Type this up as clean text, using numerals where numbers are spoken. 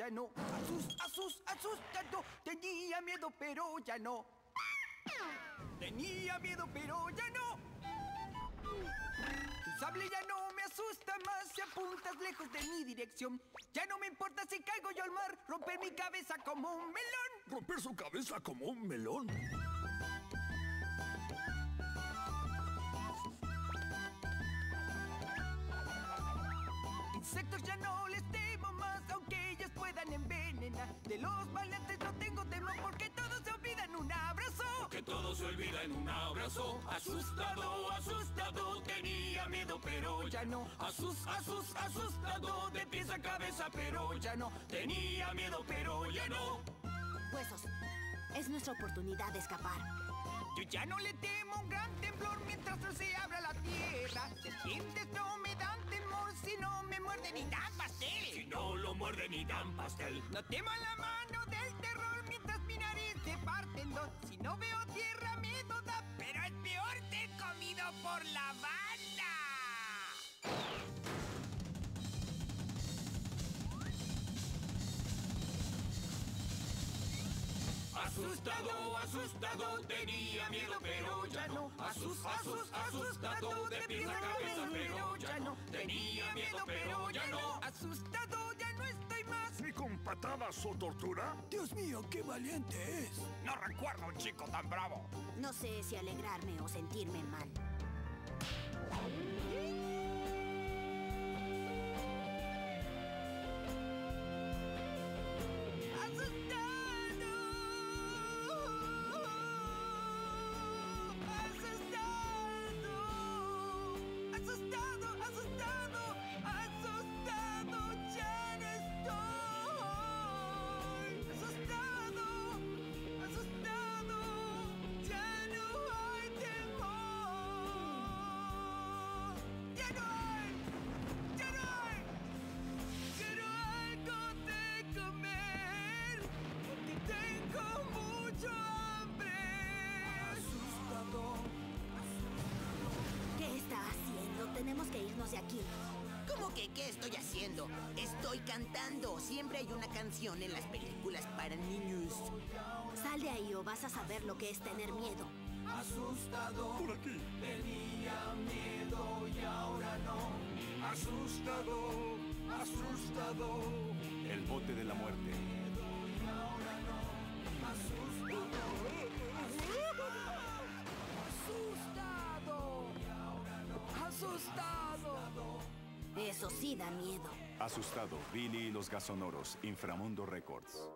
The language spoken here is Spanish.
ya no. Asustado. Tenía miedo, pero ya no. Tenía miedo, pero ya no. Tu sable ya no me asusta más si apuntas lejos de mi dirección. Ya no me importa si caigo yo al mar, romper mi cabeza como un melón. ¿Romper su cabeza como un melón? Insectos ya no les temo más, aunque ellos puedan envenenar. De los valientes no tengo temor, porque todo se olvida en un abrazo. Que todo se olvida en un abrazo. Asustado, tenía miedo, pero ya no. Asustado, de pies a cabeza, pero ya no. Tenía miedo, pero ya no. Huesos, es nuestra oportunidad de escapar. Yo ya no le temo un gran temblor mientras no se abra la tierra. Serpientes no me dan temor si no me muerden ni dan pastel. Si no lo muerden ni dan pastel. No temo la mano del terror mientras mi nariz se parte en dos. Si no veo tierra miedo da, pero es peor ser comido por la banda. Asustado, tenía miedo, pero ya no. Asustado, de pies a cabeza, pero ya no. Tenía miedo, pero ya no. Asustado, ya no estoy más. ¿Ni con patadas o tortura? Dios mío, qué valiente es. No recuerdo a un chico tan bravo. No sé si alegrarme o sentirme mal. Tenemos que irnos de aquí. ¿Cómo que qué estoy haciendo? Estoy cantando. Siempre hay una canción en las películas para niños. Sal de ahí o vas a saber lo que es tener miedo. Asustado. Por aquí. Tenía miedo y ahora no. Asustado. El bote de la muerte. Asustado. Eso sí da miedo. Asustado, Billy y los Gasonoros, Inframundo Records.